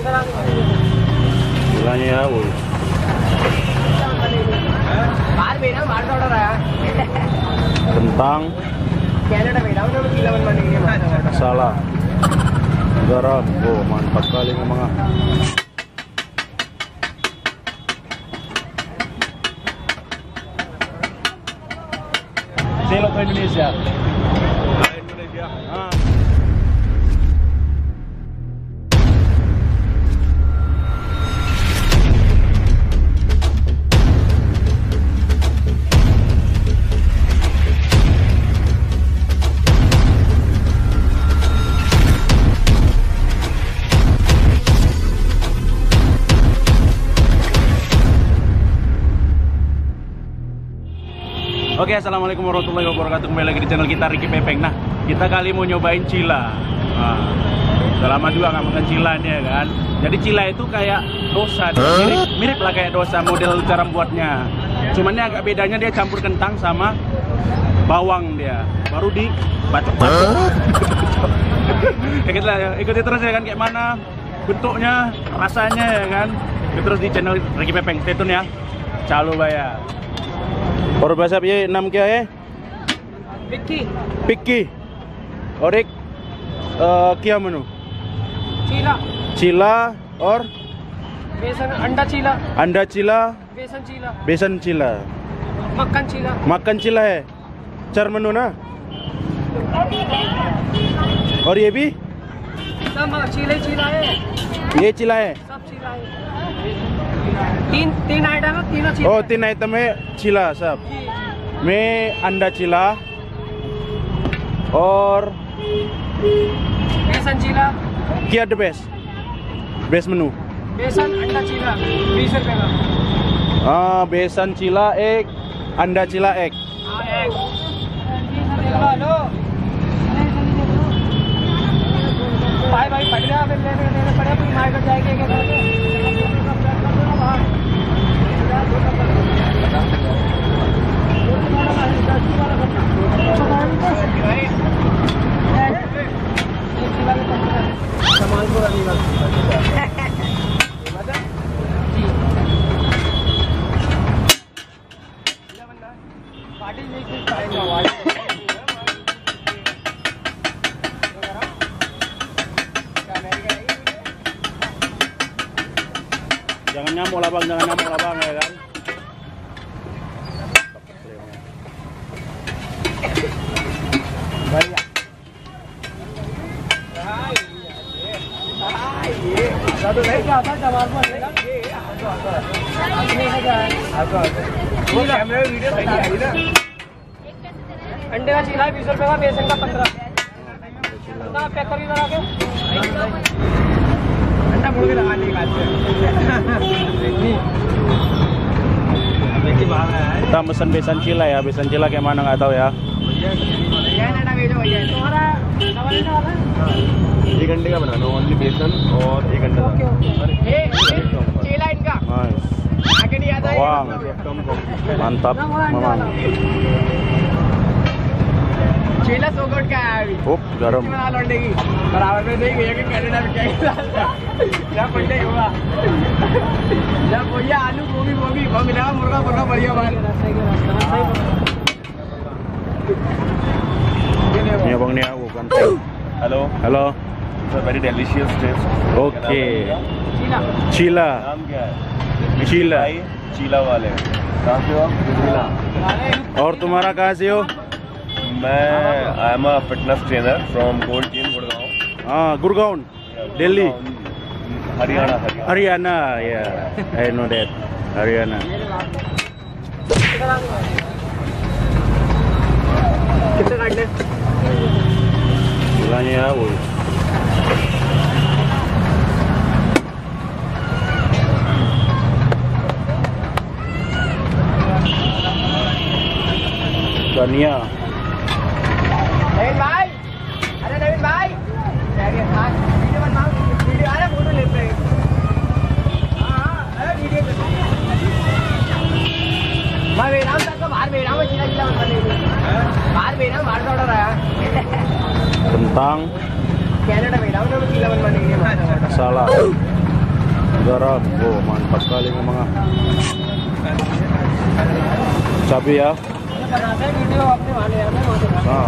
Gulanya ya, woi. Kentang. Salah. Garam. Oh, mantap kali memang. Selo ke Indonesia. Indonesia. Oke, assalamualaikum warahmatullahi wabarakatuh. Kembali lagi di channel kita Ricky Pepeng. Nah, kita kali mau nyobain cila. Udah lama juga nggak makan cila nih ya kan. Jadi cila itu kayak dosa, mirip lah kayak dosa model cara buatnya. Cuman ini agak bedanya dia campur kentang sama bawang dia. Baru di bacok-bacok. Kayak gitu lah. Ikuti terus ya kan kayak mana bentuknya, rasanya ya kan. Terus di channel Ricky Pepeng. Stay tune ya. Calo bayar. और बस अब ये नाम क्या है? पिक्की। पिक्की। और एक क्या मेनू? चीला। चीला और बेसन अंडा चीला। अंडा चीला। बेसन चीला। बेसन चीला। मक्खन चीला। मक्खन चीला है। 4 मेनू ना? और ये भी? सब चीला चीला है। ये चीला है। सब चीला है। तीन आइटम है, तीनों चीला। Oh, 3 item है चीला सब। मैं अंडा चीला और बेसन चीला। क्या द बेस्ट मेनू? बेसन अंडा चीला 20 रुपए का। हाँ, बेसन चीला एक, अंडा चीला एक। एक। हेलो भाई पड़ गया, फिर लेने पड़े, फिर मार्केट जाएंगे क्या करेंगे? Jangan nyamuk lah bang, jangan nyamuk lah bang ya kan. Banyak. Satu lagi apa jawab apa? कैमरे में वीडियो सही आई ना। अंडे का चीला 20 रुपए का, बेसन का 15। पैक कर इधर आके। अंडा मुड़ के लगा ली बात है। Kita pesan besan cila ya, besan cila kayak mana nggak tahu ya. एक घंटे का बना लो, ओनली बेसन और 1 घंटा। चीला इनका आगे नहीं आता है। Mantap memang. चीला 100 गोट का है अभी। Garam. बना लौटेगी बराबर में नहीं गई है कि कनाडा में क्या क्या पड़े हुआ जब भैया आलू गोभी वो मिला मुर्गा बढ़िया बात। Ini abang nih aku kan. Hello Halo. Very delicious taste. Okay. Cheela. नाम क्या है? चीला। चीला वाले कहाँ से हो आप? चीला। और तुम्हारा कहाँ से हो? मैं I am a fitness trainer from gold gym Gurgaon. हाँ, गुड़गांव, दिल्ली, Haryana. Haryana. Yeah, I know that. Haryana. कितने काटने? Gulanya ya, woi. Dania. नवीन भाई, अरे नवीन भाई, वीडियो बनाओ, वीडियो आ रहा है, फोटो लेते हैं। हाँ, अरे वीडियो मैं बेराम तक तो बाहर बेराम है, चीला बन बनेगी बाहर बेराम बाहर का ऑर्डर आया। Kentang. कनाडा बेराम तो चीला बन बनेगी। Salah. garam. Oh, mantap kali memang. Cabai ya. Nah.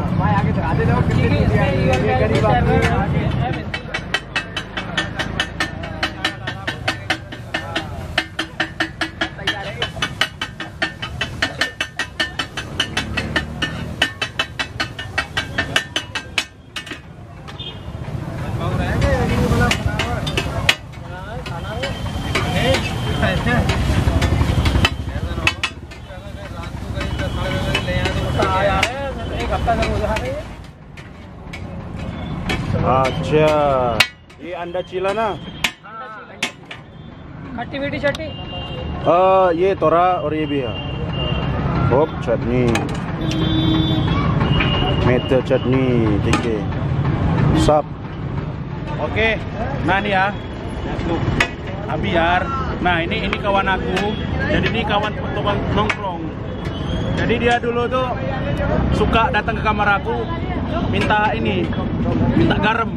अच्छा, ये अंडा चीला ना? खट्टी मीठी चटनी। ये तोरा और ये भी है। होप चटनी, मेथी चटनी, ठीक है. Sap. Oke, nah nih ya, Abiar. Nah ini kawan aku. Jadi ini kawan tukang nongkrong. Jadi dia dulu tuh suka datang ke kamar aku, minta garam.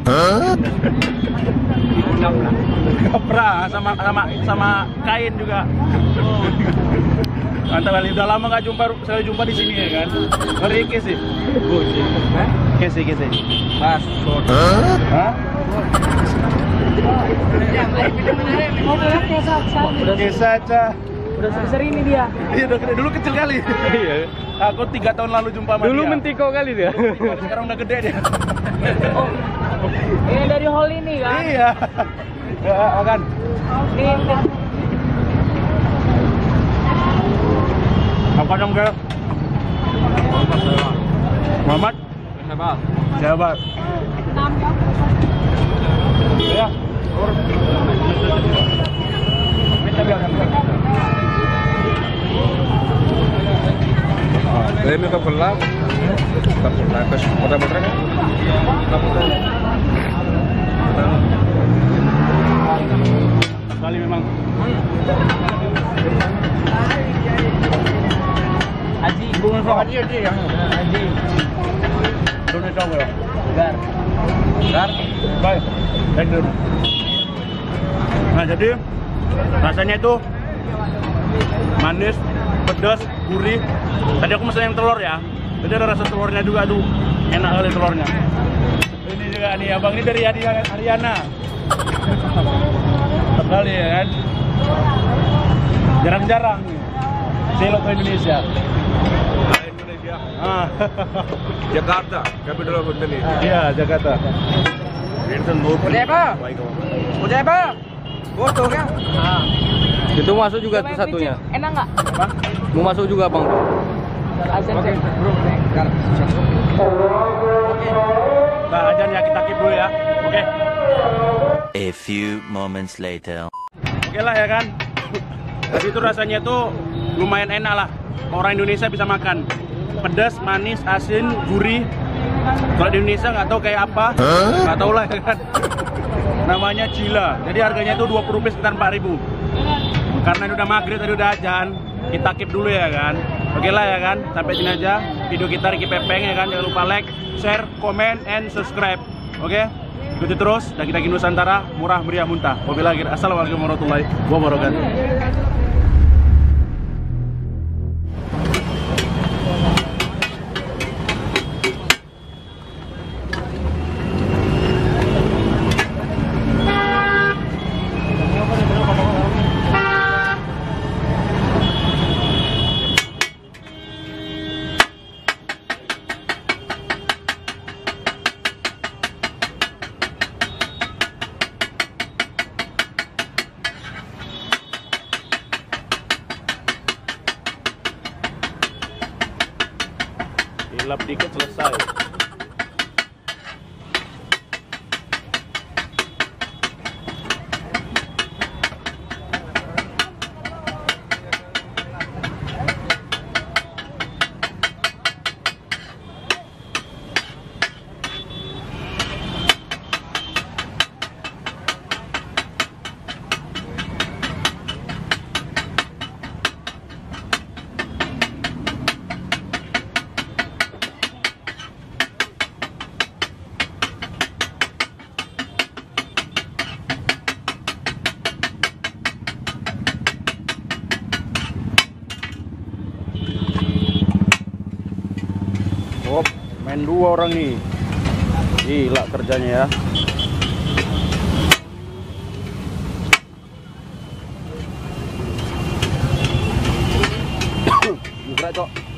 Kapra sama kain juga. Mantap kali. Udah lama nggak saya jumpa di sini ya kan. Ngeri sih. Kese. Mas. Hah? Kesa aja. Udah sering ini dia. Iya, dulu kecil kali. Iya. Aku 3 tahun lalu jumpa sama Dulu dia. mentiko kali dia. Sekarang udah gede dia. Oh, ini dari hall ini kan? Iya. Ya, kan. Ini. Apa dong, Bel? Muhammad? Sahabat. Ya. Ini ka pula. Tapos putra-putra kan? Kali memang. Aji, bunga so Aji yang Aji. Dono tahu ya. Gar. Baik. Baik dulu. Nah, jadi rasanya itu manis, pedas, gurih. Tadi aku mesen yang telur ya. Jadi ada rasa telurnya juga, aduh, enak kali telurnya. Ini juga nih, abang ini dari Ariana. Sekali ya kan. Jarang-jarang nih. Selo ke Indonesia. Indonesia. Ah. Jakarta, capital of Indonesia. Iya, Jakarta. Udah apa? Bos tuh kan? Itu masuk juga tuh satunya. Enak nggak? Apa? Mau masuk juga bang. Oke, bro. Nah, ajan ya, kita keep dulu ya. Oke. A few moments later. Oke lah ya kan. Tapi itu rasanya tuh lumayan enak lah. Orang Indonesia bisa makan. Pedas, manis, asin, gurih. Kalau di Indonesia nggak tahu kayak apa. Nggak tahu lah ya kan. Namanya Cila. Jadi harganya itu 20 rupiah sekitar 4.000. Karena ini udah maghrib tadi udah ajan. Kita keep dulu ya kan. Oke lah ya kan. Sampai sini aja video kita Ricky Pepeng ya kan. Jangan lupa like, share, comment, and subscribe. Oke. Ikuti terus Daki-Daki Nusantara, murah meriah muntah. Wabillahi taufiq. Assalamualaikum warahmatullahi wabarakatuh. Dilap dikit selesai. Main 2 orang nih. Gila kerjanya ya. Gila, Cok.